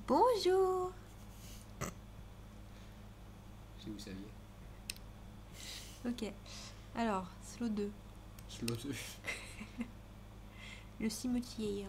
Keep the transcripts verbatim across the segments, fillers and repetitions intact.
Bonjour. Si vous saviez. Ok. Alors, slot deux. Slot deux. Le cimetière.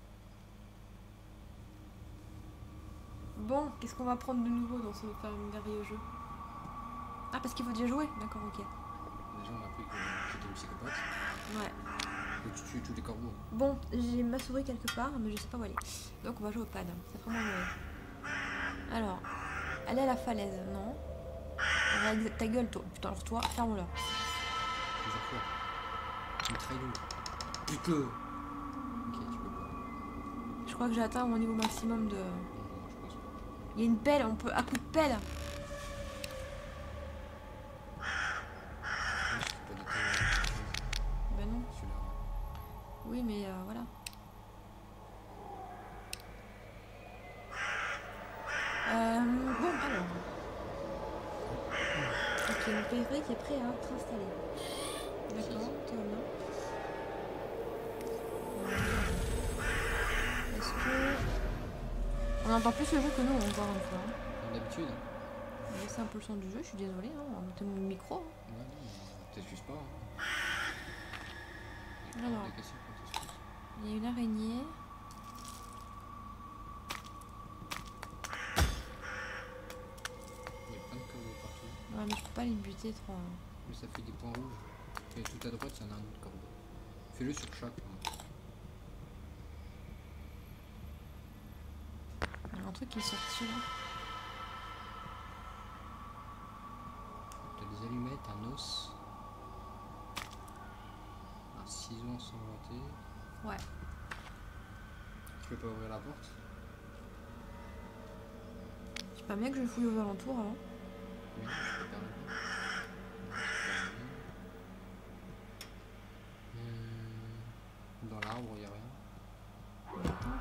Bon, qu'est-ce qu'on va prendre de nouveau dans ce merveilleux jeu? Ah, parce qu'il faut déjà jouer. D'accord, ok. Déjà, on a appris que j'étais une psychopathe. Ouais. Que tu tues tous les corbeaux. Bon, j'ai ma souris quelque part, mais je sais pas où elle est. Donc on va jouer au pad. C'est vraiment mauvais. Alors, aller à la falaise, non. Regarde ta gueule, toi. Putain, alors toi, ferme-la. Plusieurs fois. Tu me trahis. Bute-le. Ok, tu peux pas. Je crois que j'ai atteint mon niveau maximum de... Non, je pense pas. Il y a une pelle, on peut... à coup de pelle. Ouais, je fais pas des télé- Ben non. Celui-là. Oui, mais euh, voilà. Euh, bon, alors. Ok, mon périphérique est prêt à être installé. D'accord, tout va bien. Euh, Est-ce que... On entend plus le jeu que nous, encore une fois. Comme d'habitude. C'est un peu le son du jeu, je suis désolée, hein, on va monter mon micro. Ouais, non, mais t'excuses pas. Hein. Alors, des questions quand t'excuses. il y a une araignée. Il y a plein de corbeaux partout. Ouais, mais je peux pas les buter trop. Hein. Mais ça fait des points rouges. Et tout à droite, il y en a un autre corbeau. Fais-le sur chaque. Hein. Il y a un truc qui est sorti là. T'as des allumettes, un os. Un ciseau ensanglanté. Ouais. Tu peux pas ouvrir la porte? C'est pas bien que je fouille aux alentours avant. Oui, je peux pas ouvrir. Hum, Dans l'arbre, il n'y a rien. Attends.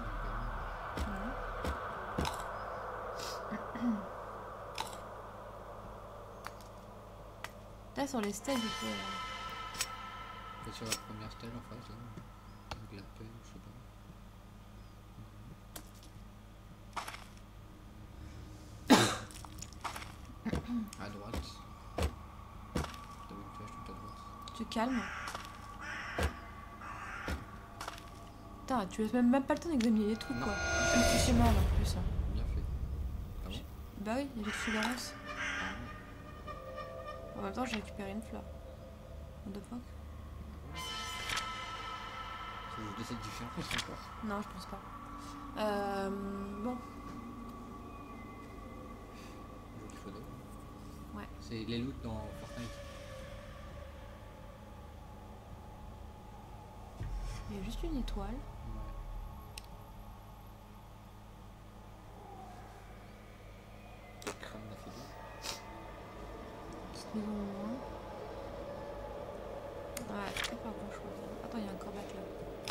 Ouais. Là sur les stèles du coup. Là. Peut-être sur la première stèle en face, là. Avec la pelle, je sais pas. À droite. T'as vu une flèche tout à droite. Tu te calmes. Putain, tu laisses même, même pas le temps d'examiner les trucs Non. quoi. Je suis chez moi en plus. Hein. Bien fait. Ah bon? Bah oui, j'ai touché le reste. En même temps, j'ai récupéré une fleur. What the fuck? C'est juste de cette différence encore. Non, je pense pas. Euh, bon. Joli photo. Ouais. C'est les loots dans Fortnite. Il y a juste une étoile. Ouais. Crâne d'affilée. Petite maison au loin. Ouais, je peux pas grand chose. Attends, il y a un corbac là.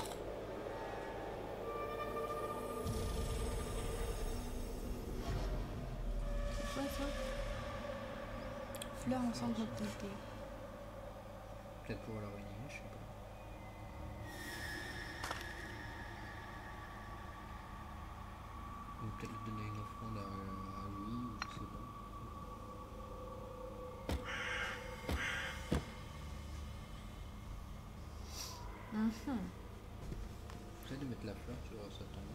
C'est quoi ça? Fleurs ensemble complétées. Peut-être pour l'araignée, je sais pas. Ou peut-être lui donner une offrande à, à lui, ou je sais pas. Mhm. Essaye de mettre la fleur, tu vois, ça tombe.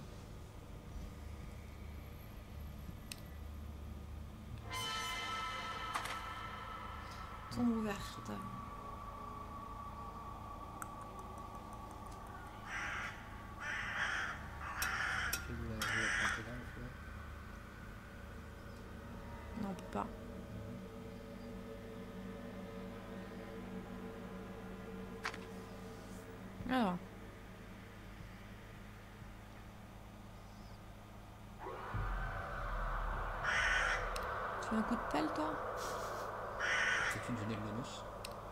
Tombe ouverte. Tu veux la, vous la planter là, la fleur? Non, on peut pas. Alors. Tu veux un coup de pelle, toi? C'est une donnée le bonus.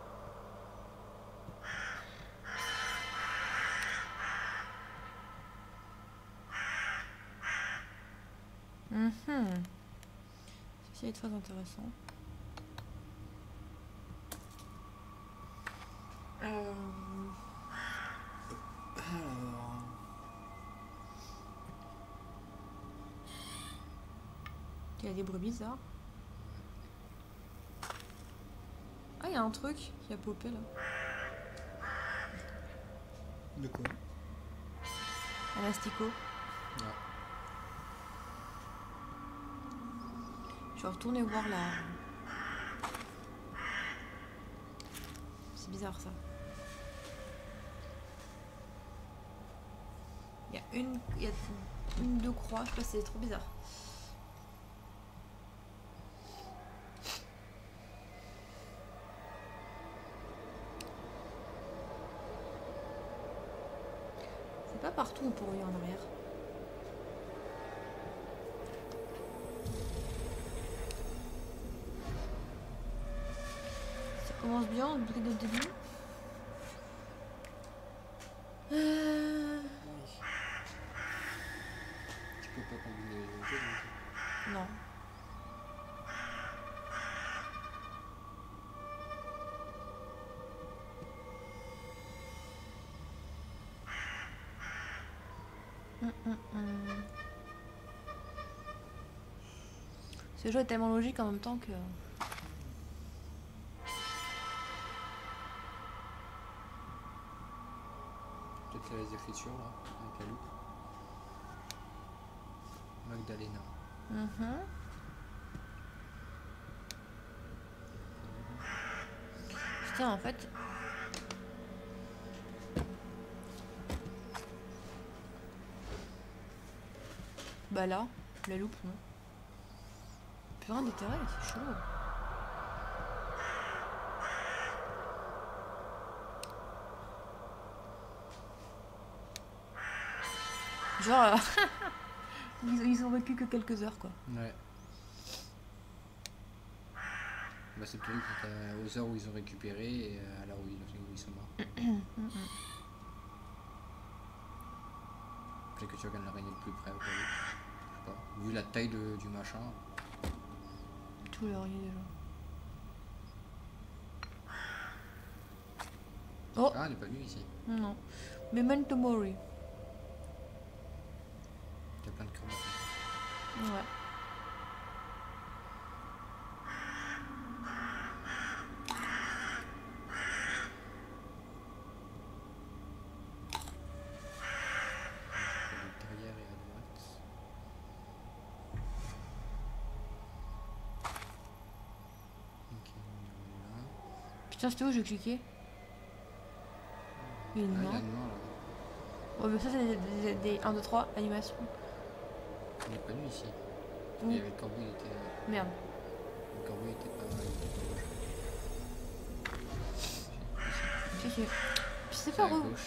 Mhm. Ceci est très intéressant. Euh... Alors... Il y a des bruits bizarres. Ah, il y a un truc qui a popé là. De quoi? Un asticot. Ah. Je vais retourner voir la... C'est bizarre ça. Il y a une... Il y a une deux croix, je sais pas, c'est trop bizarre. C'est pas partout pour lui en arrière. Ça commence bien, le bruit de début. Euh... Tu peux pas combiner les objets donc. Non. Hum, hum, hum. Ce jeu est tellement logique en même temps que... Peut-être les écritures là, avec la loupe. Magdalena. Mhm. Putain, en fait... Bah là, la loupe, non. Plus rien d'intérêt, c'est chaud. Genre, euh, ils, ils ont vécu que quelques heures, quoi. Ouais. Bah c'est peut-être euh, aux heures où ils ont récupéré et euh, à l'heure où ils, où ils sont morts. Peut-être que tu regardes l'araignée de plus près au cas où. Je sais pas. Vu la taille de, du machin. Tout leur y est déjà. Oh Ah, elle est pas venue ici. non. Memento Mori. Il y a plein de crabes. Ouais. Derrière et à droite. Ok, on est là. Putain, c'était où j'ai cliqué? Il est Ah, il y a noir. un noir là. Oh, mais ça, c'est des, des, des un, deux, trois animations. Il est pas venu ici. Où? Il y avait le corbeau, il était. Merde. Le corbeau il était pas. Il était pas gauche. Si, si. Je sais C'est pas à où. gauche.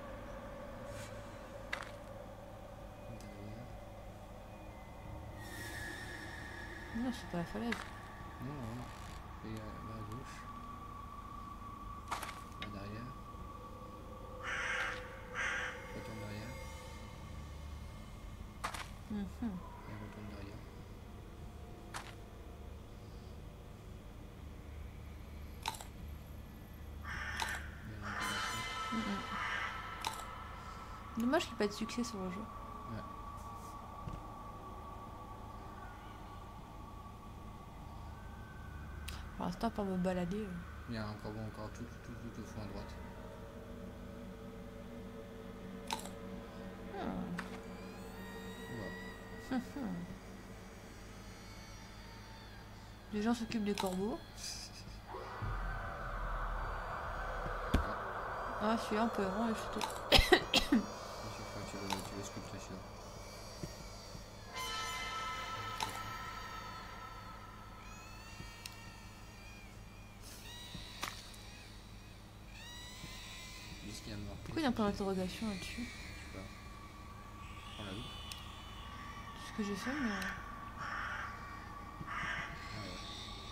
Derrière. Non, c'est pas la falaise. Non, non. Et là, là à gauche. Là derrière. Retourne derrière. Mhm. Et retourne derrière. Et là, on Mhm. Dommage qu'il n'y ait pas de succès sur le jeu. Ouais. Pour l'instant, pour me balader. euh. Il y a un corbeau encore tout, tout, tout, tout au fond à droite. Hmm. Wow. Les gens s'occupent des corbeaux. Ah, je suis un peu rond et je te... Tu veux, tu veux sculpter celui-là. Juste qu'il y a marqué. Pourquoi il y a un point d'interrogation là-dessus? Je sais pas. Prends la loupe. C'est ce que j'ai fait, mais... Ah ouais.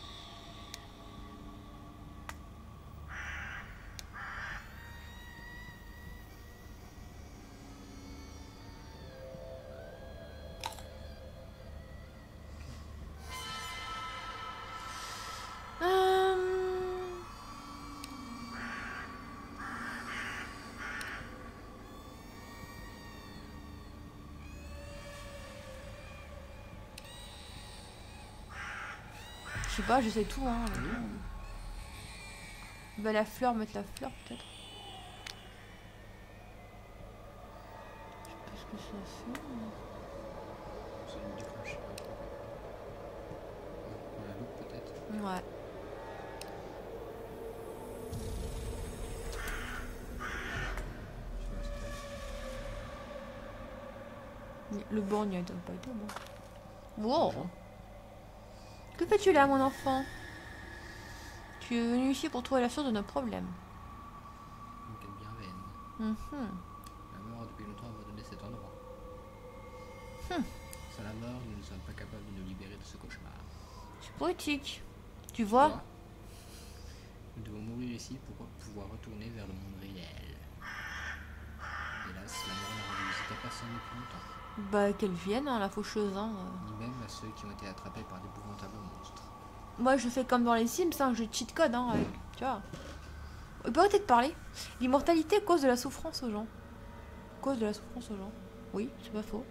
Hum... sais pas, j'essaie tout, hein. Oui. Bah la fleur, mettre la fleur peut-être. Je sais pas ce que ça fait. mais- Ça me déclenche. On la loupe peut-être. Ouais. Je m'installe. Mais le borgne il donne pas été bon. Wow. Bonjour. Que fais-tu là, mon enfant? Tu es venu ici pour trouver la source de nos problèmes. Une quête bienveillante. Mhm. La mort a depuis longtemps abandonné cet endroit. Hmm. Sans la mort, nous ne sommes pas capables de nous libérer de ce cauchemar. C'est poétique. Tu vois? Toi, nous devons mourir ici pour pouvoir retourner vers le monde réel. Hélas, la mort n'a rendu visite à personne depuis longtemps, Bah qu'elle vienne, hein, la faucheuse. Hein. ni même à ceux qui ont été attrapés par d'épouvantables monstres. Moi je fais comme dans les Sims, hein, je cheat code. Hein, avec, tu vois. Il peut arrêter de parler. L'immortalité cause de la souffrance aux gens. Cause de la souffrance aux gens. Oui, c'est pas faux.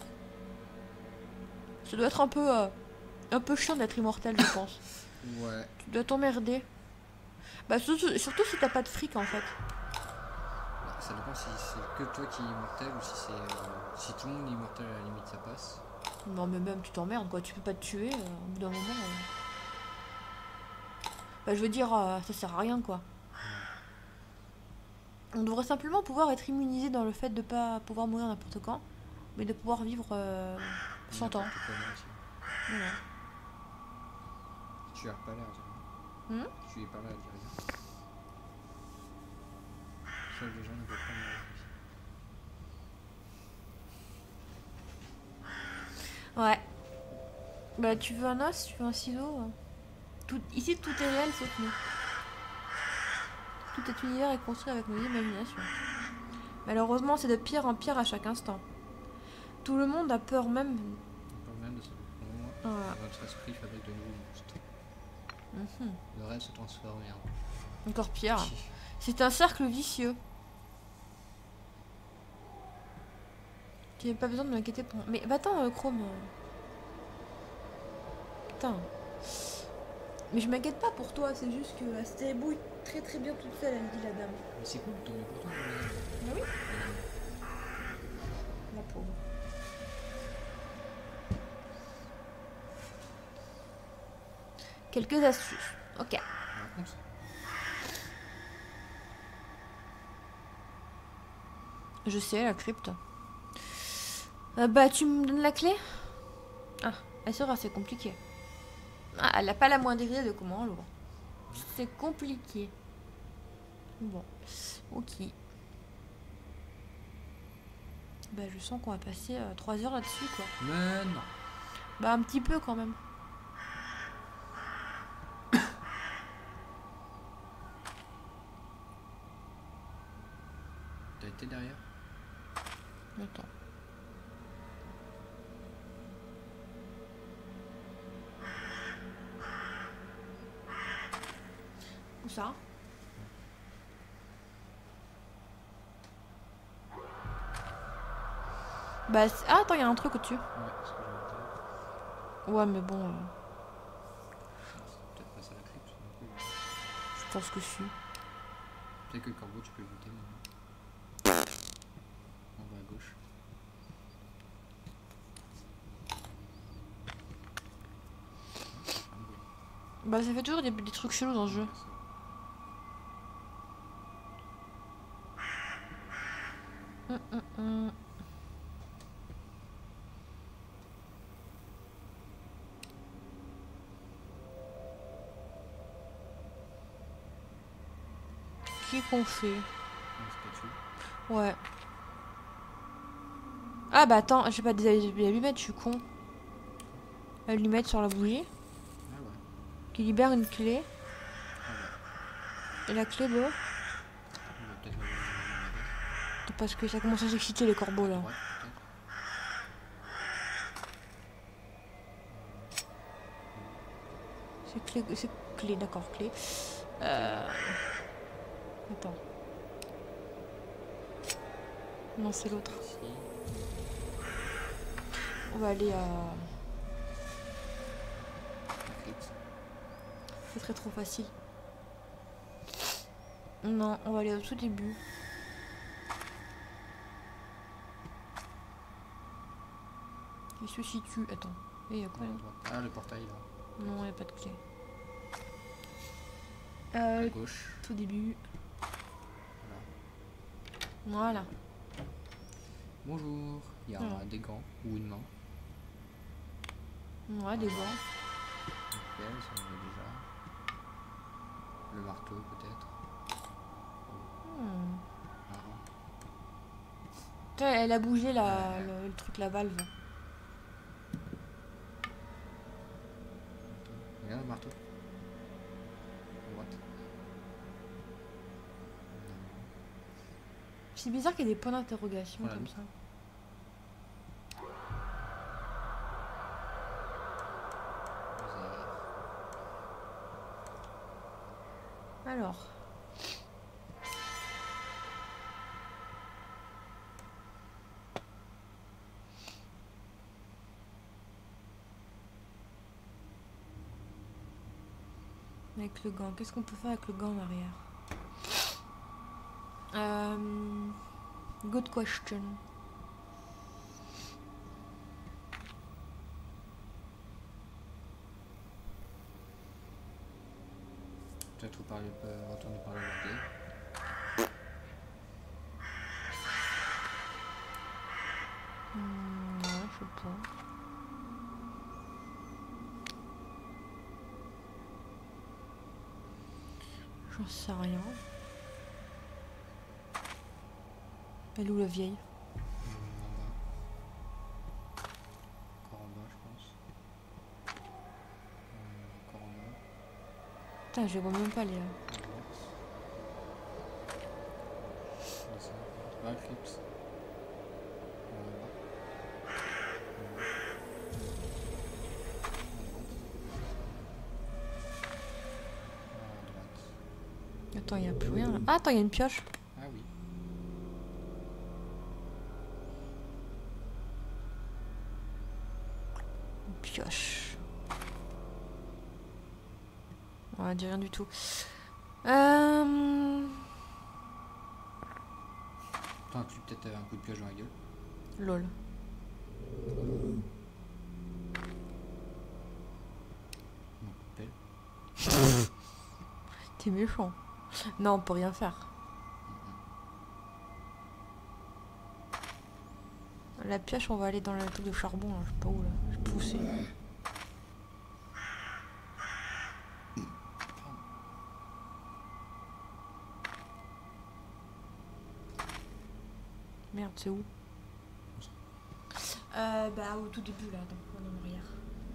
Ça doit être un peu, euh, un peu chiant d'être immortel, je pense. Ouais. Tu dois t'emmerder. Bah surtout, surtout si t'as pas de fric en fait. Bah, ça dépend si c'est que toi qui es immortel ou si c'est. Euh, si tout le monde est immortel, à la limite ça passe. Non mais même tu t'emmerdes quoi, tu peux pas te tuer euh, au bout d'un moment. euh. Bah je veux dire, euh, ça sert à rien quoi. On devrait simplement pouvoir être immunisé dans le fait de pas pouvoir mourir n'importe quand, mais de pouvoir vivre euh, cent ans. N'importe comment aussi. Voilà. Tu as pas l'air de Hmm Tu es pas là à dire rien. Seuls les gens ne peuvent pas mourir ici. Ouais. Bah tu veux un os, tu veux un ciseau. euh. Tout, ici tout est réel sauf nous. Tout est univers est construit avec nos imaginations. Malheureusement c'est de pire en pire à chaque instant. Tout le monde a peur même. On parle même de ce moment. Voilà. Votre esprit fabrique de nouveaux monstres. Mhm. Le rêve se transforme en. Encore pire. C'est un cercle vicieux. Tu n'as pas besoin de m'inquiéter pour... Mais bah attends, euh, Chrome. euh. Putain. Mais je m'inquiète pas pour toi, c'est juste que elle se débrouille très très bien toute seule, elle dit la dame. Mais c'est cool, tant mieux pour toi. Mais... Ah oui Euh, La pauvre. Quelques astuces. Ok. raconte. Je sais, la crypte. Euh, bah, tu me donnes la clé? Ah, elle sera, c'est compliqué. Ah, elle n'a pas la moindre idée de comment on l'ouvre. C'est compliqué. Bon, ok. Bah, je sens qu'on va passer euh, trois heures là-dessus, quoi. Mais non. Bah, un petit peu quand même. T'as été derrière? Attends. Où ça? Bah, c'est- ah, attends, il y a un truc au-dessus. Ouais, c'est ce que j'avais dit. Ouais, mais bon, euh, C'est peut-être pas ça la crypte. Du coup, je pense que si. peut-être que le corbeau, tu peux le goûter maintenant. En bas à gauche. Un bon. Bah, ça fait toujours des, des trucs chelous dans ce jeu. Ouais, ça. Hum, hum, hum. Qui qu'on fait? Une spatule. Ouais. Ah bah attends, j'ai pas des des allumettes, je suis con. Allumettes sur la bougie, Ah ouais. qui libère une clé. Ah ouais. Et la clé de... On va peut-être le C'est parce que ça commence à s'exciter les corbeaux là. droite, peut-être. C'est clé, c'est clé, d'accord, clé. Euh... Attends. Non, c'est l'autre. Ici. On va aller à... La crypte. Ce serait trop facile. Non, on va aller au tout début. Il se situe. Attends. Et y a quoi là? Ah, le portail là. Non, y a pas de clé. À Euh, gauche. tout début. Voilà. Voilà. Bonjour. Il y a Voilà. des gants ou une main. Ouais, des gants. Ok, ça on voit déjà. Le marteau peut-être. Hmm. Marrant. Putain, elle a bougé la, le, le truc, la valve. Regarde le marteau. À droite. C'est bizarre qu'il y ait des points d'interrogation Voilà. comme ça. Alors. Avec le gant, qu'est-ce qu'on peut faire avec le gant en arrière? euh, Good question. Peut-être par le, euh, retourner par le côté. Hmm, ouais, je sais pas. J'en sais rien. Elle est où la vieille? En bas. Encore en bas, je pense. Euh, encore en bas. Putain, je les vois même pas les là. À droite. Descends. Ah, le clips. En bas. En bas. À droite. Attends, il n'y a plus rien là. Ah, attends, il y a une pioche. Ah oui. Une pioche. Ouais, dit rien du tout. Euh... T'as peut-être un coup de pioche dans la gueule. Lol. Non, pelle. T'es méchant. Non, on peut rien faire. La pioche, on va aller dans le truc de charbon, là. Je sais pas où, là. Je vais pousser. Merde, c'est où? Euh, bah, au tout début, là, donc, en arrière.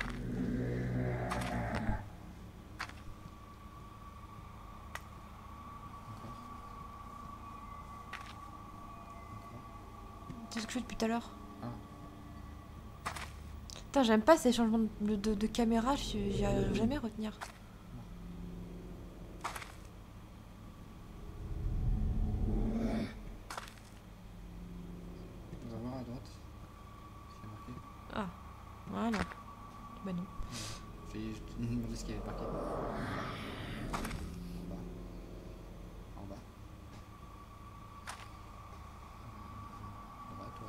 Encore. Encore. C'est ce que je fais depuis tout à l'heure. Ah. Putain, j'aime pas ces changements de, de, de caméra, j'y arrive jamais à retenir. On va voir à droite. Ce qui est marqué. Ah, voilà. Bah non. J'ai juste demandé ce qu'il y avait marqué. En bas. En bas. À droite,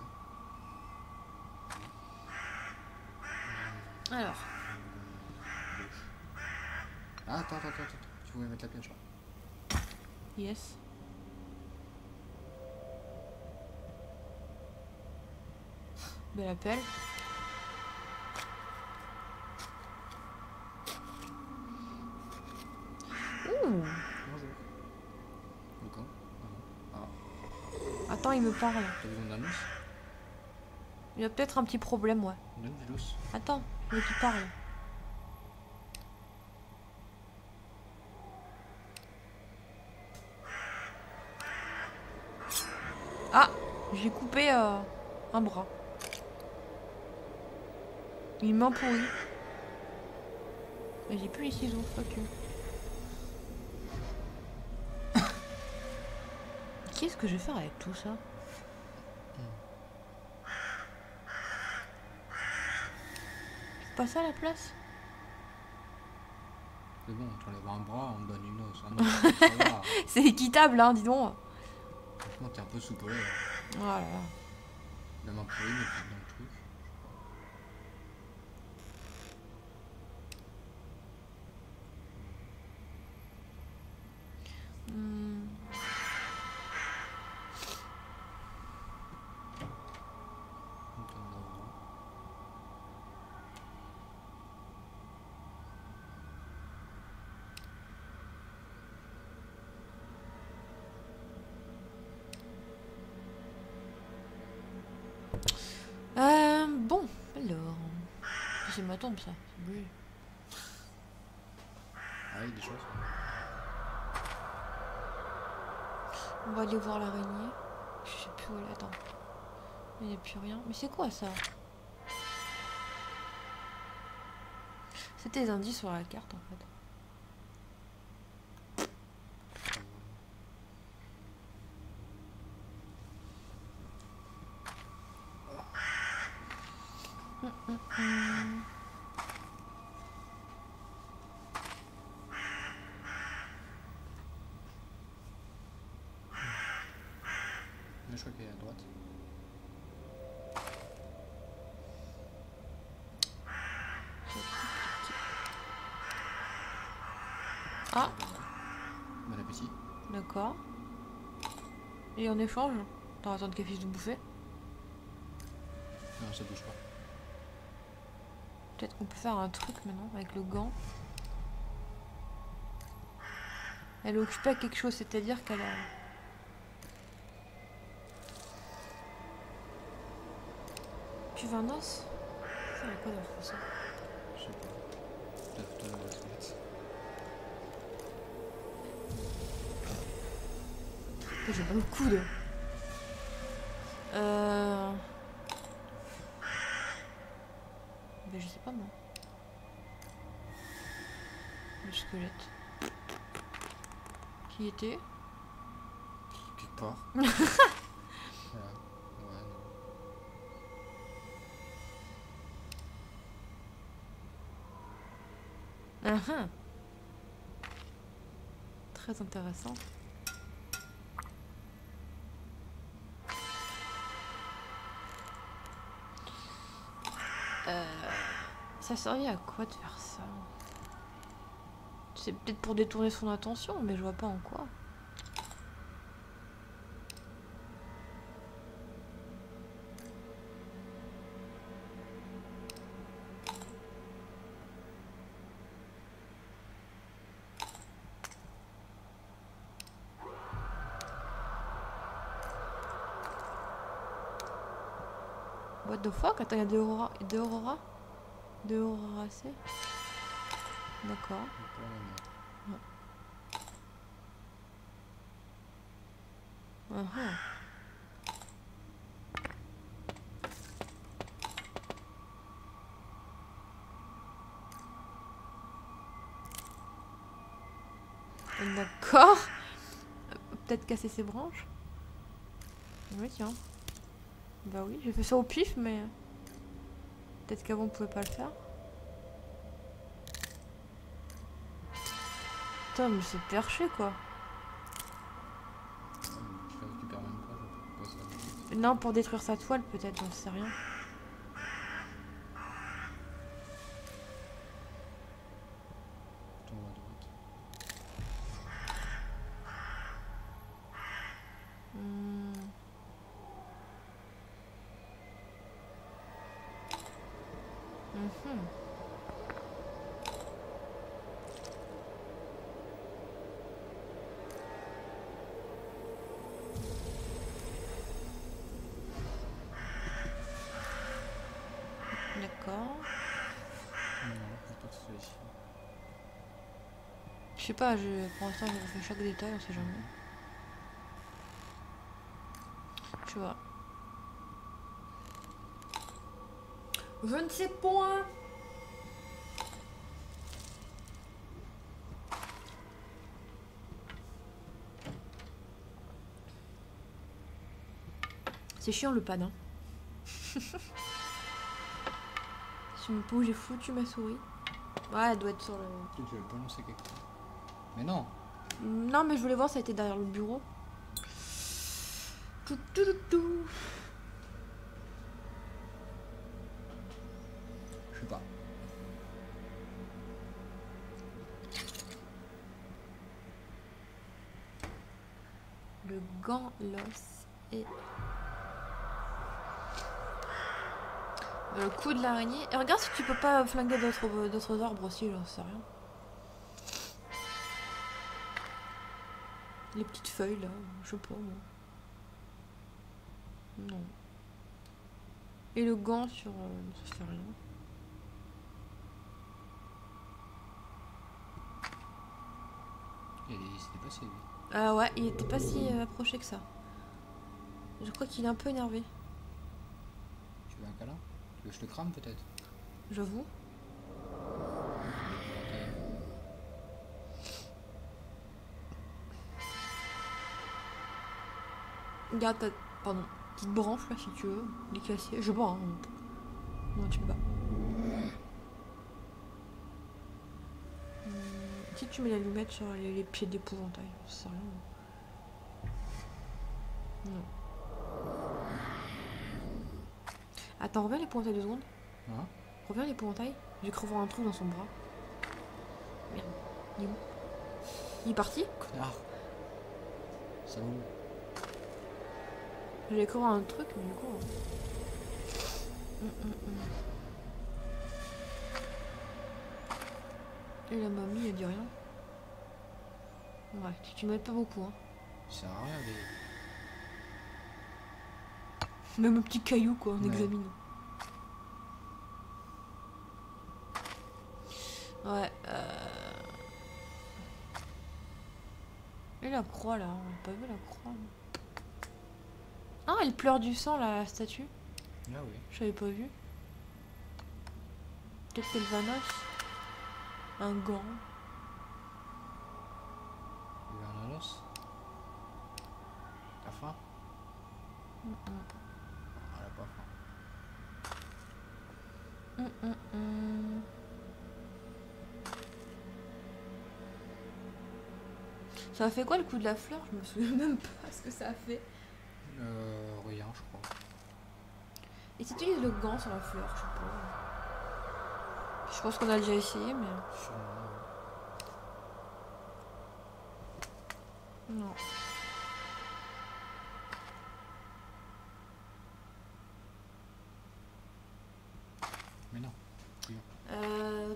ouais. Alors. Gauche. Ah, attends, attends, attends, attends. Tu voulais mettre la pioche là. Yes. Belle appel. Ouh. Bonjour. Le camp. Ah non. Ah. Attends, il me parle. T'as besoin d'un os? Il a peut-être un petit problème, ouais. Donne du l'os. Attends, je veux qu'il parle. Ah, j'ai coupé euh, un bras. Il m'a pourri. Mais j'ai plus les ciseaux, fuck you. Qu'est-ce que je vais faire avec tout ça? C'est pas ça la place? Mais bon, on t'enlève un bras, on te donne une os. Un os, ça va. C'est équitable, hein, dis donc. Franchement, t'es un peu soupolé. Hein. Voilà. Même un pourri, mais plus dans le truc. Hmm. Donc, on a le droit. Euh, bon, alors. C'est ma tombe, ça. C'est obligé. Ah oui, des choses. On va aller voir l'araignée. Je sais plus où elle est. Attends. Il n'y a plus rien. Mais c'est quoi ça? C'était des indices sur la carte en fait. Hum, hum, hum. Mais je crois qu'elle est à droite. Ah, Bon appétit. d'accord. Et en échange, t'as attendre qu'elle fiche de bouffer. Non, ça bouge pas. Peut-être qu'on peut faire un truc maintenant avec le gant. Elle est occupée à quelque chose, c'est-à-dire qu'elle a... Cuve un os? Ça veut quoi dans le français? Je sais pas. Peut-être toi, on va se mettre. J'ai mal au coude. Euh... Ben je sais pas moi. Le squelette. Qui était? Quelque part. Voilà. Ouais, non. Ah ah. Très intéressant. Euh, ça servait à quoi de faire ça? C'est peut-être pour détourner son attention, mais je vois pas en quoi. What the fuck? Attends, il y a deux Aurora. Deux Aurora? Deux Aurora C? D'accord. Pas la même. Uh -huh. D'accord. Peut-être casser ses branches. Oui, tiens. Bah oui, j'ai fait ça au pif, mais... Peut-être qu'avant on pouvait pas le faire. Putain, mais c'est perché, quoi. Tu la récupères même pas, je vois pas pourquoi ça. Non, pour détruire sa toile, peut-être, j'en sais rien. Tombe à droite. Hmm. Mhm. D'accord. Non, je pense pas que ce soit ici. Je sais pas, je... pour l'instant, j'ai fait chaque détail, on sait jamais. Tu vois. Je ne sais point. C'est chiant le pad, hein. Je sais même pas où j'ai foutu ma souris. Ouais, elle doit être sur le... Tu veux pas lancer quelque chose. Mais non. Non, mais je voulais voir si elle était derrière le bureau. Tout, tout, tout, tout. Je sais pas. Le gant, l'os et... Le coup de l'araignée. Et regarde si tu peux pas flinguer d'autres d'autres arbres aussi, j'en sais rien. Les petites feuilles là, je sais pas moi. Non. Et le gant sur... Euh, ça fait rien. Il s'était passé lui. Ah ouais, il était pas si euh, approché que ça. Je crois qu'il est un peu énervé. Tu veux un câlin? Tu veux que je te crame peut-être? J'avoue. Regarde ta... Pardon. Petite branche là si tu veux. Les casser. Je sais pas. Hein. Non, tu peux pas. Hum, si tu mets la lunette sur les, les pieds d'épouvantail, ça sert à rien. Non. Attends, reviens l'épouvantail deux secondes. Hein? Reviens l'épouvantail. J'ai cru voir un truc dans son bras. Merde. Il est où? Il est parti? Connard. Ça vaut. J'ai cru voir un truc, mais du coup... Hum, hum, hum. Et la mamie, elle dit rien. Ouais, tu, tu m'aides pas beaucoup, hein. Ça sert à rien, mais... Même un petit caillou, quoi, on ouais. examine. Ouais, euh... Et la croix, là, on a pas vu la croix. Là. Ah, elle pleure du sang, là, la statue. Ah oui. Je l'avais pas vu. Peut-être qu'elle vanasse. Un gant. Il y a un os. T'as faim? Mm -mm. Elle a pas faim. Mm -mm -mm. Ça a fait quoi le coup de la fleur? Je me souviens même pas ce que ça a fait. Euh, rien, je crois. Et si tu utilises le gant sur la fleur, je sais pas. Je pense qu'on a déjà essayé, mais... Sûrement, ouais. Non. Mais non. Rien. Euh...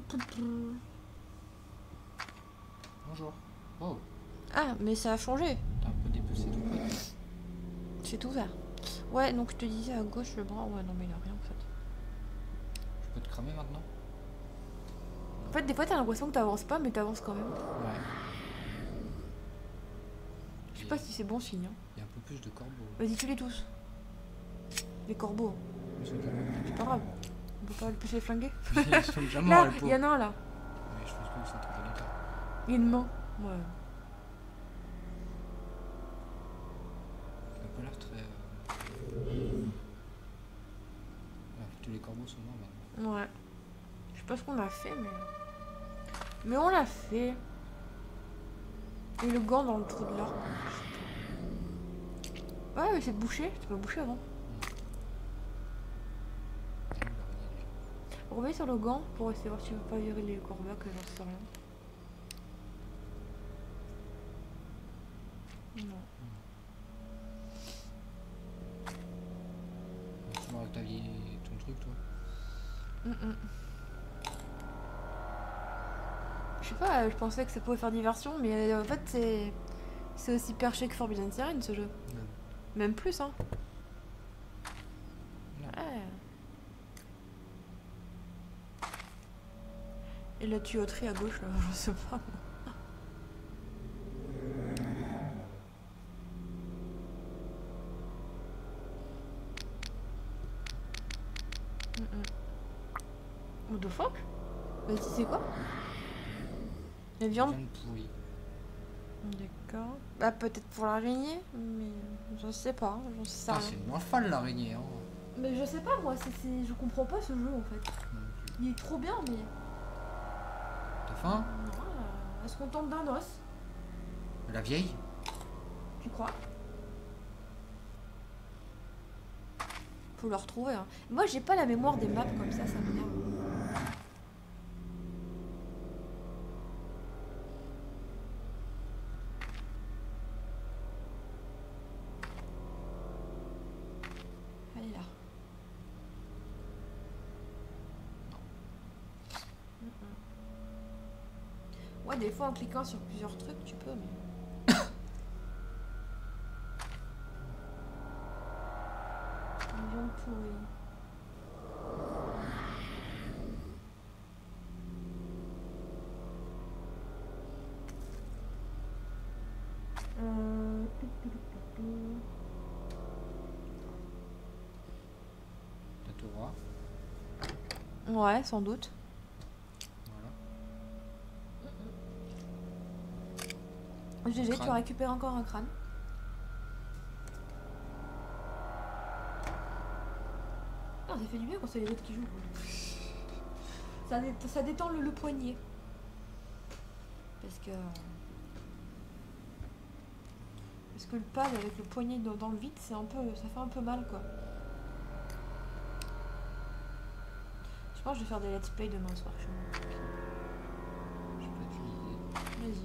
Bonjour. Oh, Ah, mais ça a changé. t'as un peu dépecé ton pote. C'est ouvert. Ouais, donc je te disais à gauche le bras. Ouais, non, mais il a rien en fait. Je peux te cramer maintenant? En fait, des fois, t'as l'impression que t'avances pas, mais t'avances quand même. Ouais. Je sais pas si c'est bon signe. Hein. Il y a un peu plus de corbeaux. Vas-y, tue-les tous. Les corbeaux. Ils sont déjà morts. C'est pas grave. On peut pas plus les flinguer. Ils sont déjà morts, Là, les il pauvres. y en a un là. Mais je pense pas qu'ils sont en très bon état. Il y a une main. Ouais. Ça a pas l'air très... Ah, tous les corbeaux sont morts maintenant. Ouais. Je sais pas ce qu'on a fait, mais... Mais on l'a fait. Et le gant dans le trou de l'arbre. Ouais, mais c'est bouché. C'était pas bouché avant. Reviens sur le gant pour essayer de voir si tu veux pas virer les corbeaux, que j'en sais rien. Non. Tu vois que t'as vu ton truc, toi? Mm -mm. Je sais pas, je pensais que ça pouvait faire diversion, mais euh, en fait c'est c'est aussi perché que Forbidden Siren ce jeu. Non. Même plus, hein. Non. Ouais. Et la tuyauterie à gauche, là, je sais pas. Mm -mm. What the fuck? Vas-y, c'est quoi? La viande? Viande pourrie. D'accord. Bah peut-être pour l'araignée, mais je sais pas, j'en sais Ah, rien. c'est une rafale l'araignée, hein. Mais je sais pas moi, c'est, c'est... je comprends pas ce jeu en fait. Non plus. Il est trop bien mais... Enfin, Ah, est-ce qu'on tombe d'un os? la vieille. Tu crois? Faut le retrouver. Hein. Moi, j'ai pas la mémoire des maps comme ça, ça m'énerve. Elle est là. Mm -mm. Ouais, des fois, en cliquant sur plusieurs trucs, tu peux, mais... Viande pourrie. Euh... T'as tout droit. Ouais, sans doute. Voilà. G G, tu récupères encore un crâne. Non, ça fait du bien quand c'est les autres qui jouent. Ça, dé ça détend le, le poignet. Parce que... Parce que le pad avec le poignet dans, dans le vide, c'est un peu... ça fait un peu mal, quoi. Je pense que je vais faire des let's play demain soir chez moi. J'ai pas d'idée. Vas-y.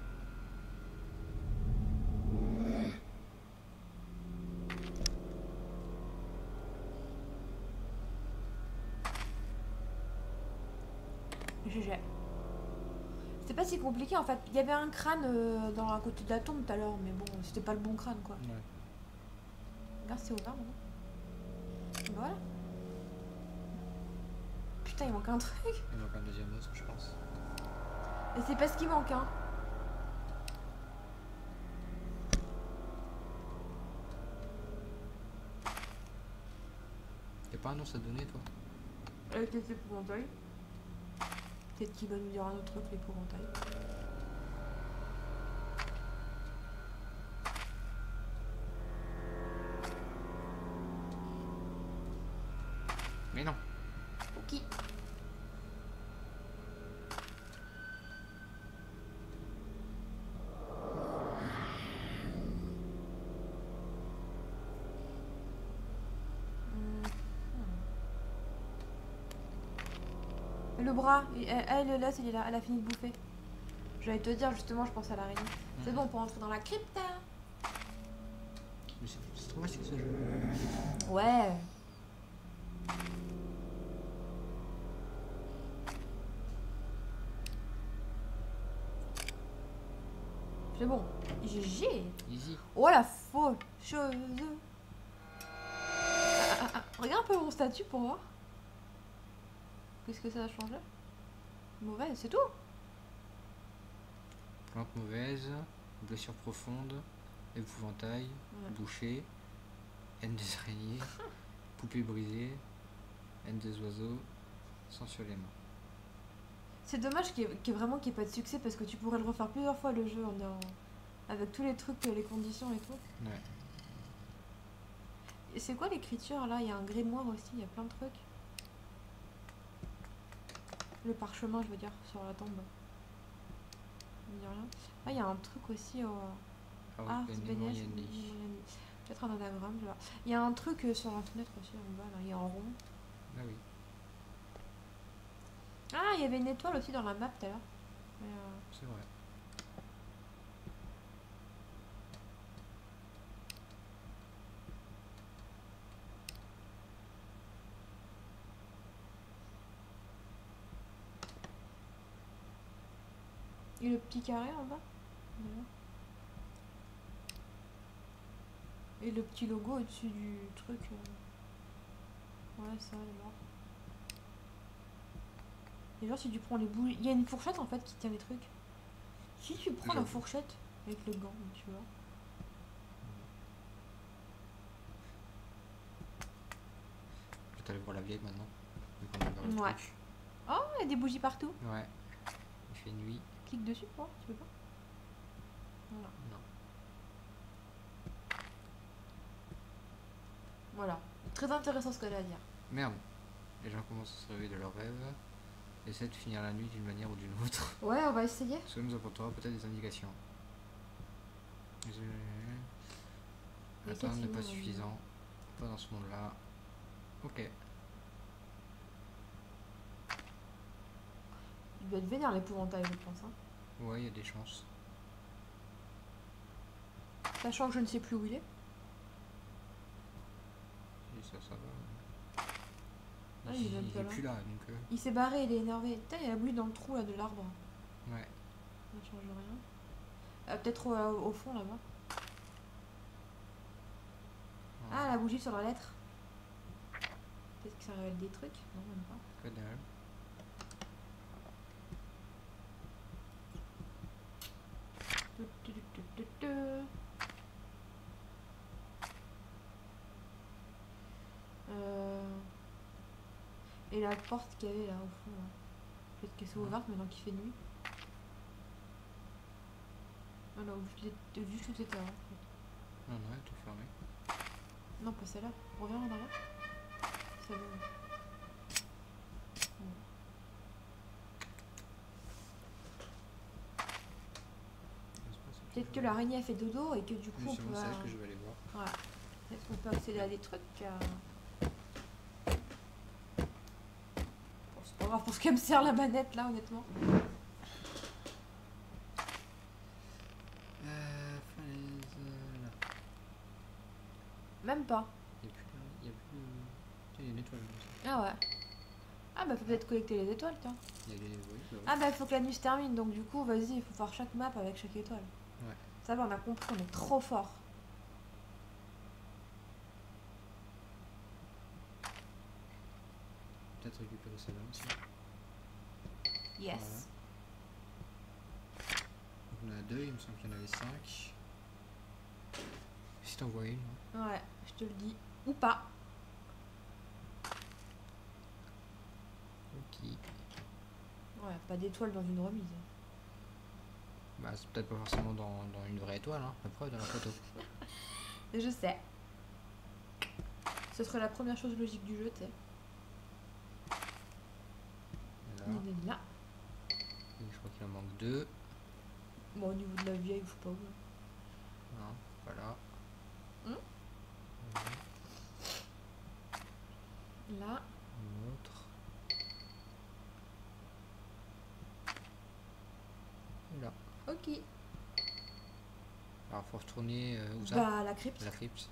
G G. C'était pas si compliqué en fait. Il y avait un crâne euh, dans la côté de la tombe tout à l'heure, mais bon, c'était pas le bon crâne quoi. Ouais. Regarde, c'est ouvert maintenant. Voilà. Putain, il manque un truc. Il manque un deuxième os, je pense. Et c'est pas ce qui manque, hein. Y'a pas un os à donner, toi? Avec les épouvantails. Peut-être qu'il va nous dire un autre truc, l'épouvantail. Mais non. Ok. Le bras, elle, elle là, c'est là, elle a fini de bouffer. J'allais te dire justement, je pense à l'araignée. Mmh. C'est bon, on peut rentrer dans la crypte. Mais c'est trop facile ce jeu. Ouais. C'est bon. G G. Easy. Oh la faux chose. Ah, ah, ah. Regarde un peu mon statut pour voir. Qu'est-ce que ça a changé? Mauvaise, c'est tout. Plante mauvaise, blessure profonde, épouvantail, ouais. Boucher, haine des araignées, poupée brisée, haine des oiseaux, sang sur les mains. C'est dommage qu'il n'y ait vraiment qu'il n'y ait pas de succès parce que tu pourrais le refaire plusieurs fois le jeu en, en, avec tous les trucs, les conditions et tout. Ouais. Et c'est quoi l'écriture là? Il y a un grimoire aussi, il y a plein de trucs. Le parchemin, je veux dire, sur la tombe. Ça me dit rien. Ah, il y a un truc aussi au... Ah, c'est Bénéz. Peut-être un anagramme, je vois. Il y a un truc sur la fenêtre aussi, en bas, là. Il est en rond. Ah oui. Ah, il y avait une étoile aussi dans la map tout à l'heure. Euh... C'est vrai. Et le petit carré en bas. Voilà. Et le petit logo au-dessus du truc. Euh... Ouais, ça, est mort. Et genre, si tu prends les bougies. Il y a une fourchette en fait qui tient les trucs. Si tu prends la fourchette avec le gant, tu vois. Je vais aller voir la vieille maintenant. Ouais. Oh, il y a des bougies partout. Ouais. Il fait nuit. Clique dessus pour voir, tu peux pas. Voilà. Non. Voilà. Très intéressant ce qu'elle a à dire. Merde. Les gens commencent à se réveiller de leur rêve. Essaie de finir la nuit d'une manière ou d'une autre. Ouais, on va essayer. Cela nous apportera peut-être des indications. Mais Atteindre n'est qu'est-ce pas qu'il nous suffisant. Pas dans ce monde-là. Ok. Il doit être vénère l'épouvantail, je pense. Hein. Ouais, il y a des chances. Sachant que je ne sais plus où il est. Et ça, ça va. Ah, il il est même il pas est là. plus là, donc... euh, Il s'est barré, il est énervé. Putain, il y a lui dans le trou là de l'arbre. Ouais. Ça ne change rien. Euh, Peut-être au, au fond là-bas. Ah, la bougie sur la lettre. Peut-être que ça révèle des trucs. Non, même pas. Que dalle. Tu, tu, tu, tu, tu, tu. Euh... Et la porte qu'il y avait là au fond. Là. Peut-être qu'elle s'est ouverte maintenant qu'il fait nuit. Ah non, juste tout était là. En fait. Non, non, tout fermé. Non, pas celle-là. Reviens en arrière. Celle-là. Bon. Peut-être que l'araignée a fait dodo et que du coup on Justement, peut... c'est euh, elle que je vais aller voir. Voilà. Peut-être qu'on peut accéder à des trucs. Euh... Bon, c'est pas grave pour ce qu'elle me sert la manette là, honnêtement. Euh, falaise, euh, là. Même pas. Il n'y a plus de... Il y a plus de... Tiens, il y a une étoile comme ça. Ah ouais. Ah bah faut peut-être collecter les étoiles, tiens. Il y a les... Oui, bah oui. Ah bah il faut que la nuit se termine, donc du coup, vas-y, il faut faire chaque map avec chaque étoile. Ouais. Ça va, on a compris, on est trop fort. Peut-être récupérer celle-là aussi. Yes. Donc on en a deux, il me semble qu'il y en avait cinq. Si t'en vois une. hein. Ouais, je te le dis. Ou pas. Ok. Ouais, pas d'étoile dans une remise. Bah c'est peut-être pas forcément dans, dans une vraie étoile, hein. La preuve dans la photo. Je sais. Ce serait la première chose logique du jeu, tu sais. Là. Il est là. Et je crois qu'il en manque deux. Bon, au niveau de la vieille, faut pas où. Non, pas là. Hmm Là. Là. Une autre. Et là. Ok. Alors faut retourner euh, où ça? Bah, la crypte. La crypte.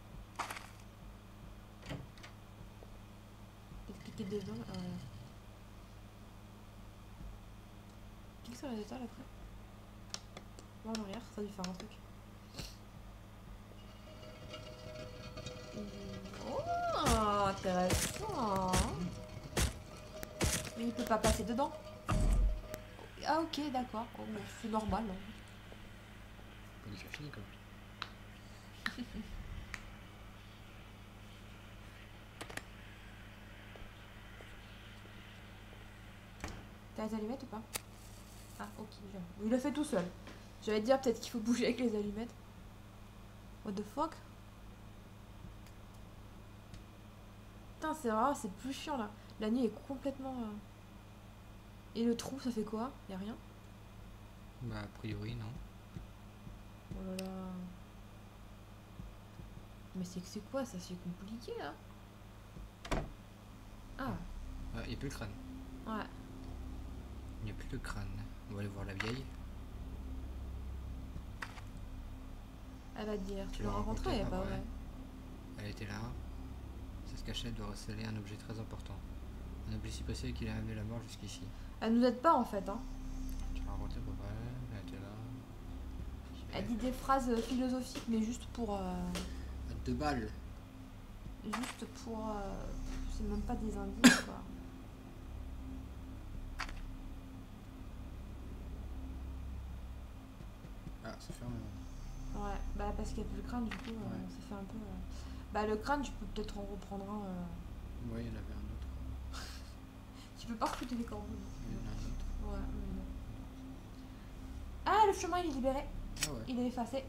Peut-être cliquer dedans. Euh... Clique sur les étoiles après. Bon, en arrière, ça a dû faire un truc. Oh, intéressant. Mais il peut pas passer dedans. Ah ok, d'accord. Oh, bon, c'est normal. Hein. On est déjà fini quoi. T'as les allumettes ou pas? Ah ok, déjà. Il le fait tout seul. J'allais te dire peut-être qu'il faut bouger avec les allumettes. What the fuck? Putain, c'est vrai, c'est plus chiant là. La nuit est complètement... euh, Et le trou, ça fait quoi? Y'a rien? Bah a priori non. Oh là là. Mais c'est que c'est quoi ça? C'est compliqué là. Ah, Ah, il n'y a plus le crâne. ouais. Il n'y a plus de crâne. On va aller voir la vieille. Elle va te dire. Tu Tu l'as l'as rencontrée? rencontrée, Bah ouais. ouais. Elle était là. Cette cachette doit receler un objet très important. Un objet si précieux qu'il a amené la mort jusqu'ici. Elle nous aide pas en fait. Hein. Tu l'as rencontrée pour vrai. Elle était là. Elle dit des phrases philosophiques, mais juste pour. Euh... Deux balles. Juste pour. Euh... C'est même pas des indices quoi. Ah, ça ferme. Ouais, bah parce qu'il y a plus le crâne, du coup, euh, Ouais. ça fait un peu. Euh... Bah le crâne, tu peux peut-être en reprendre un. Euh... Ouais, il y en avait un autre. Tu peux pas recruter les corbeaux. Il y en a un autre. Ouais, mais non. Ah, le chemin il est libéré. Ah ouais. Il est effacé.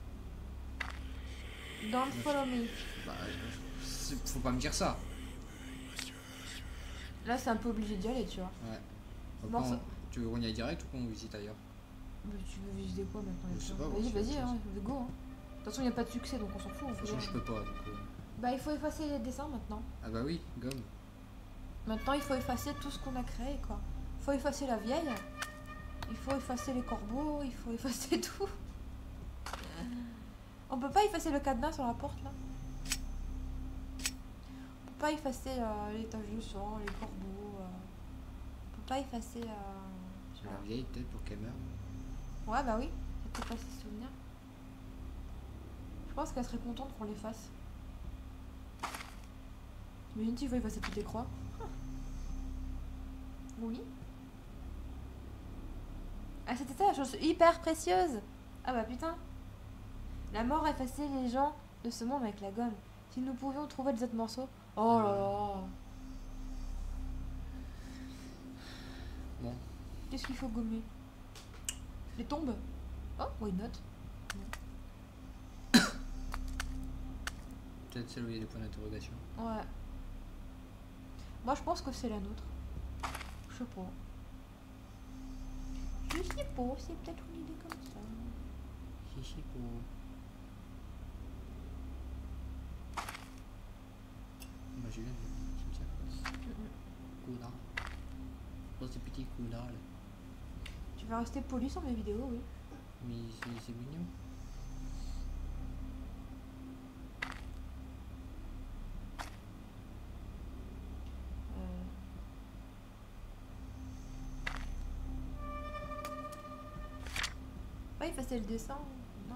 Don't follow me. Bah, c'est- faut pas me dire ça. Là, c'est un peu obligé d'y aller, tu vois. Ouais. Donc, Bon, on- ça- Tu veux qu'on y aille direct ou qu'on visite ailleurs? Mais tu veux visiter quoi maintenant? Je sais Vas-y, pas, moi, vas-y, je sais hein, pas. go. Hein. De toute façon, il n'y a pas de succès, donc on s'en fout. De On toute peut y façon, aller. je peux pas. Donc, euh, Bah, il faut effacer les dessins maintenant. Ah bah oui, gomme. Maintenant, il faut effacer tout ce qu'on a créé, quoi. Il faut effacer la vieille. Il faut effacer les corbeaux. Il faut effacer tout. On peut pas effacer le cadenas sur la porte, là? On peut pas effacer euh, les taches de sang, les corbeaux. euh. On peut pas effacer... euh, je sais La pas. vieille, peut-être, pour qu'elle meure. Ouais, bah oui. Elle peut pas ses souvenirs. Je pense qu'elle serait contente qu'on l'efface. T'imagines s'il faut effacer toutes les croix? Oui. Ah, c'était ça la chose hyper précieuse. Ah bah putain. La mort effaçait les gens de ce monde avec la gomme. Si nous pouvions trouver les autres morceaux. Oh là là. Bon. Qu'est-ce qu'il faut gommer? Les tombes? Oh, why not? Peut-être celle où il y a des points d'interrogation. Ouais. Moi je pense que c'est la nôtre. Je sais pas. Je sais pas, c'est peut-être une idée comme ça. Chichi pour. Moi j'ai vu le cimetière. Coup d'arbre. Oh, ces petits coups d'arbre. Tu vas rester poli sur mes vidéos, oui. Mais c'est c'est mignon. Euh... Pas effacer le dessin. Non.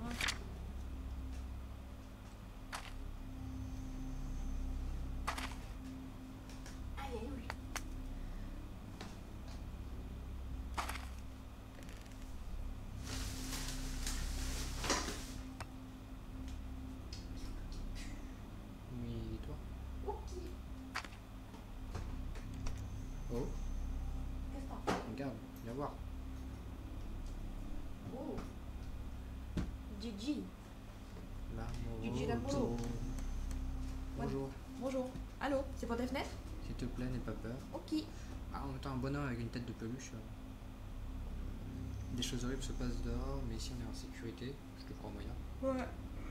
Aïe aïe aïe. Mais toi? Ok. Oh, Qu'est-ce que t'en fais? regarde, viens voir. Oh. Gigi. Gigi Mamoru. Lamoureux. Bonjour. Bonjour. Allô, c'est pour tes fenêtres? S'il te plaît, n'aie pas peur. Ok. Ah, en même temps, un bonhomme avec une tête de peluche. euh, Des choses horribles se passent dehors, mais ici on est en sécurité. Je te crois moyen. Ouais.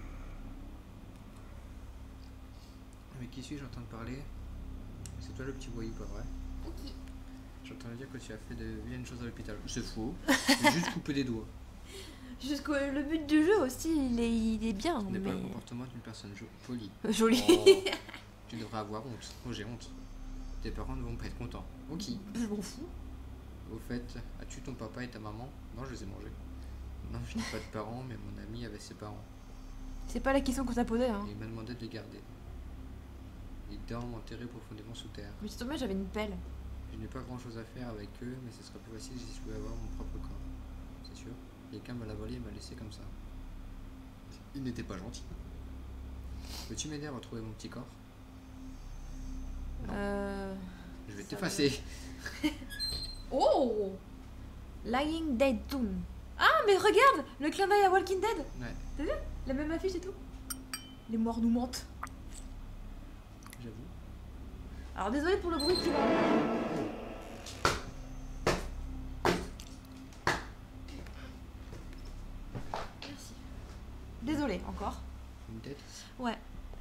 Avec qui suis-je en train de parler? C'est toi le petit voyou, pas vrai? Ok. J'entends dire que tu as fait de vilaines choses à l'hôpital. C'est faux. J'ai juste coupé des doigts. Jusqu'au le but du jeu aussi, il est, il est bien. Ce n'est mais... pas le comportement d'une personne jo- polie. Joli. Oh, tu devrais avoir honte. Oh, j'ai honte. Tes parents ne vont pas être contents. Ok. Je m'en fous. Au fait, as-tu ton papa et ta maman? Non, je les ai mangés. Non, je n'ai pas de parents, mais mon ami avait ses parents. C'est pas la question qu'on t'a posée, hein. Et il m'a demandé de les garder. Ils dorment enterrés profondément sous terre. Mais c'est dommage, j'avais une pelle. Je n'ai pas grand chose à faire avec eux, mais ce serait plus facile si je pouvais avoir mon propre corps. C'est sûr. Quelqu'un me l'a volé et m'a laissé comme ça. Il n'était pas gentil. Peux-tu m'aider à retrouver mon petit corps? Euh... Je vais Ça t'effacer. Oh, Lying Dead Toon. Ah, mais regarde, le clin d'œil à Walking Dead. Ouais, T'as vu? La même affiche et tout. Les morts nous mentent. j'avoue. Alors désolé pour le bruit qui va. Merci. Désolé encore. Une tête? Ouais.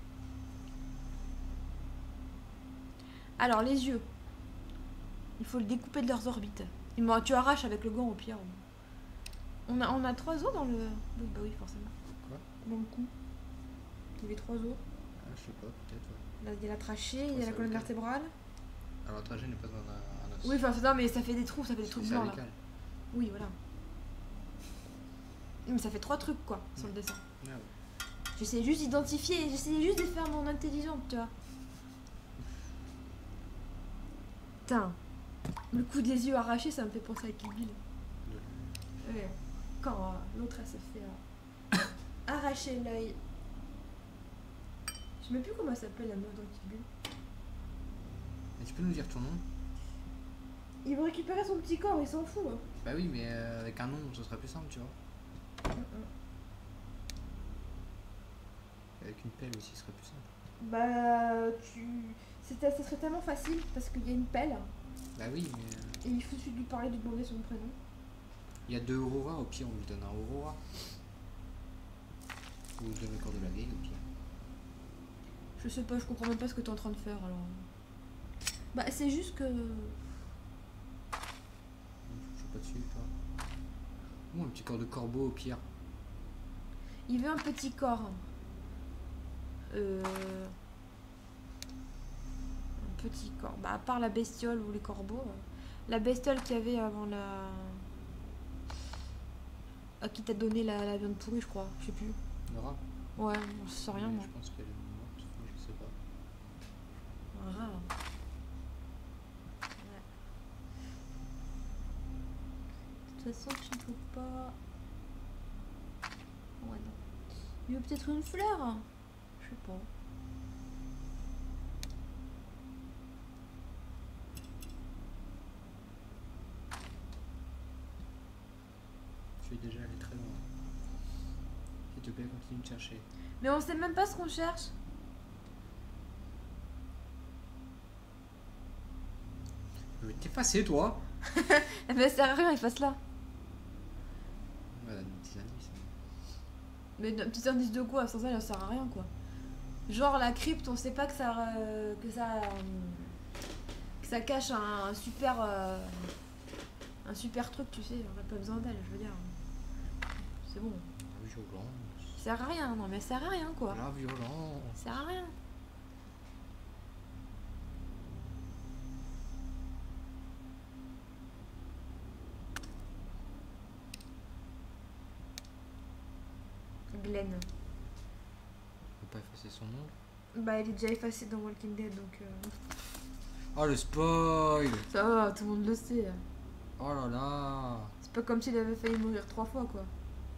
Alors les yeux. Il faut le découper de leurs orbites. Et moi, tu arraches avec le gant au pire. On a, on a trois os dans le... Oui, bah oui, forcément. Quoi? Dans le cou. Il y a les trois os. Ah, je sais pas, peut-être. Ouais. Là, il y a la trachée, il y Ouais, a la c'est colonne lequel? vertébrale. Alors, le trajet n'est pas un, un os. Oui, enfin, non, mais ça fait des trous, ça fait des trucs C'est blancs là. cervical. Oui, voilà. Mais ça fait trois trucs quoi, sur le dessin. Ah ouais. J'essayais juste d'identifier, j'essayais juste de faire mon intelligente, tu vois. Putain. Le coup des yeux arrachés, ça me fait penser à Kill Bill. Ouais. Quand euh, l'autre, elle se fait euh, arracher l'œil. Je sais même plus comment elle s'appelle la meuf dans Kill Bill. Mais tu peux nous dire ton nom? Il veut récupérer son petit corps, il s'en fout. Hein. Bah oui, mais euh, avec un nom, ce serait plus simple, tu vois. Mm -mm. Avec une pelle aussi, ce serait plus simple. Bah, tu... C'était, ce serait tellement facile parce qu'il y a une pelle. Bah oui, mais. euh, Et il faut juste lui parler, lui demander son prénom. Il y a deux Aurora, au pire, on lui donne un Aurora. Ou on lui donne le corps de la vieille, au pire. Je sais pas, je comprends même pas ce que t'es en train de faire alors. Bah c'est juste que. Je suis pas dessus, toi. Ou un petit corps de corbeau, au pire. Il veut un petit corps. Euh... Un petit corps. Bah à part la bestiole ou les corbeaux. euh, La bestiole qu'il y avait avant la. À qui t'a donné la, la viande pourrie, je crois. Je sais plus. Nora. Ouais, on sait rien Mais moi. Je pense qu'elle est morte, mais je sais pas. Un rat. Ouais. De toute façon, tu ne peux pas. Ouais, non. Il veut peut-être une fleur. Je sais pas. Je suis déjà allé très loin. S'il te plaît, continue de chercher. Mais on sait même pas ce qu'on cherche. Je vais t'effacer, toi. Eh ben, ça sert à rien, efface là. Voilà, des petits indices. Mais un petit indice de quoi? Sans ça, ça sert à rien quoi. Genre la crypte, on sait pas que ça. euh, que ça. euh, que ça cache un, un super. euh, un super truc, tu sais. On a pas besoin d'elle, je veux dire. C'est bon. La violence. Ça sert à rien, non mais ça sert à rien quoi. La violence. Ça sert à rien. Glenn. On peut pas effacer son nom. Bah, il est déjà effacé dans Walking Dead donc. euh, Oh, le spoil. Ça va, tout le monde le sait. Oh là là. C'est pas comme s'il avait failli mourir trois fois quoi.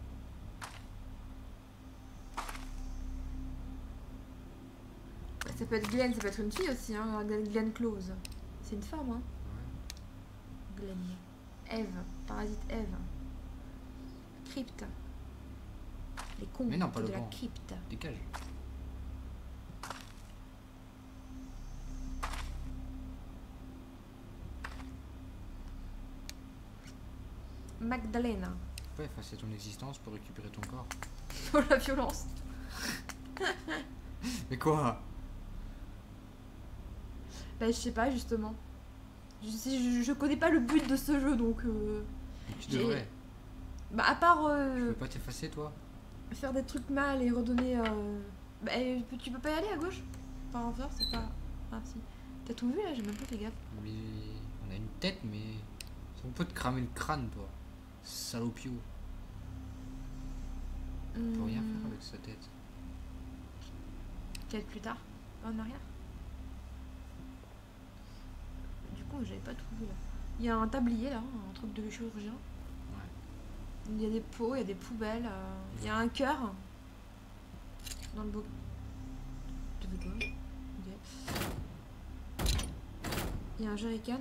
Ça peut être Glenn, ça peut être une fille aussi, hein. Glenn Close. C'est une femme, hein. Ouais. Glenn. Eve, parasite Eve. Crypte. Les cons Mais non, pas de le la banc. crypte. Dégage. Magdalena. Tu peux effacer ton existence pour récupérer ton corps. Oh la violence. Mais quoi? Bah je sais pas justement. Je, sais- je, je connais pas le but de ce jeu donc. euh, Tu J'ai- devrais. Bah à part Tu euh, peux pas t'effacer, toi? faire des trucs mal et redonner. euh, Bah euh, tu peux pas y aller à gauche? Par en faire, c'est pas. Ah si. T'as tout vu là? J'ai même pas fait gaffe. Mais on a une tête, mais on peut te cramer le crâne, toi. Salopio. On peut rien Hmm, faire avec sa tête. Peut-être plus tard, en arrière. Du coup, j'avais pas tout vu là. Il y a un tablier là, un truc de chirurgien. Ouais. Il y a des pots, il y a des poubelles. euh, Il y a un cœur. Dans le beau. Tu veux quoi? Ok. Il y a un jerrycan.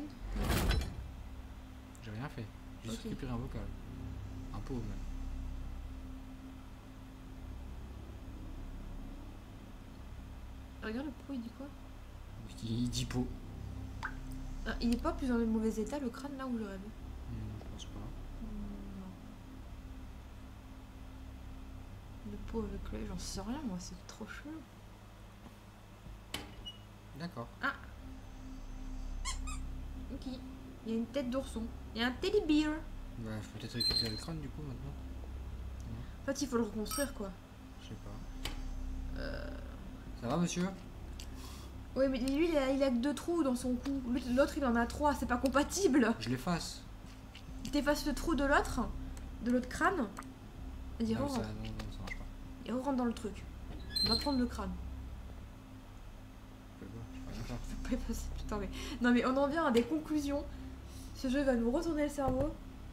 J'ai rien fait. J'ai juste Ok. récupéré un vocal. Un pot, même. Regarde le pot, il dit quoi? Il dit pot. Ah, il est pas plus dans le mauvais état le crâne là où j'aurais vu. Hmm, je pense pas. Hmm, non. Le pot avec l'œil, j'en sais rien moi, c'est trop chelou. D'accord. Ok. Il y a une tête d'ourson. Il y a un teddy bear. Bah, faut peut-être récupérer le crâne, du coup, maintenant. En fait, il faut le reconstruire quoi. Je sais pas. Euh... Ça va, monsieur? Ouais, mais lui, il a, il a que deux trous dans son cou. Lui, l'autre, il en a trois. C'est pas compatible. Je l'efface. T'effaces le trou de l'autre, de l'autre crâne. Vas-y, Non, ça, re-rentre. non, non, ça marche pas. Et re-rentre dans le truc. On va prendre le crâne. Je peux pas, je peux rien faire. Faut pas effacer, putain, mais. Non, mais on en vient à des conclusions. Ce jeu va nous retourner le cerveau.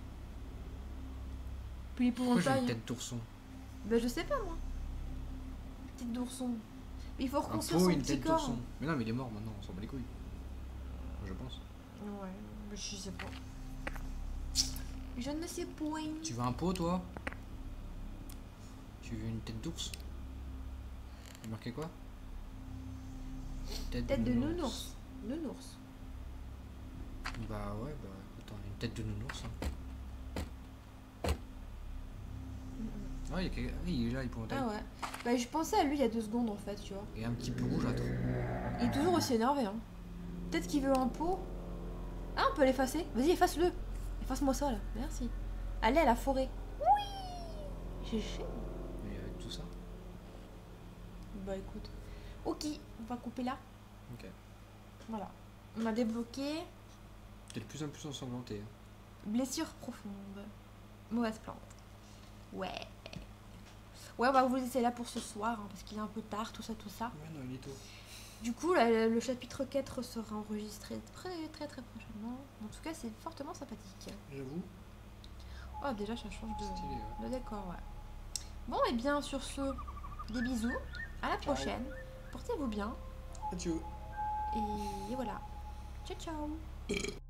Puis Pourquoi j'ai une l'épouvantail. tête d'ourson? Bah, je sais pas, moi. Tête d'ourson. Mais il faut Un reconstruire pot son et une petit tête corps. d'ourson. Mais non, mais il est mort maintenant, on s'en bat les couilles. Je pense. Ouais, mais je sais pas. Je ne sais point. Tu veux un pot, toi? Tu veux une tête d'ours? Il marqué quoi? Tête, Tête de nounours. Nounours. Bah ouais, bah attends, une tête de nounours. Hein. Ah, il, y a quelqu'un- oui, il est là, épouvantail. Ah ouais. Bah je pensais à lui il y a deux secondes en fait, tu vois. Et un petit peu rougeâtre. Il est toujours aussi énervé, hein. Peut-être qu'il veut un pot. Ah, on peut l'effacer. Vas-y, efface-le. Efface-moi ça là. Merci. Allez à la forêt. Oui. J'ai fait. Mais avec tout ça. Bah écoute. Ok, on va couper là. Ok. Voilà. On a débloqué. T'es de plus en plus ensanglanté. Hein. Blessure profonde. Mauvaise plante. Ouais. Ouais, on va vous laisser là pour ce soir, hein, parce qu'il est un peu tard, tout ça, tout ça. Ouais, non, il est tôt. Du coup, là, le chapitre quatre sera enregistré très très très prochainement. En tout cas, c'est fortement sympathique. J'avoue. Oh, déjà, ça change de, Stylé, ouais. de décor, ouais. Bon, et bien, sur ce, des bisous. À la Ciao. prochaine. Portez-vous bien. Adieu. Et voilà. Ciao, ciao.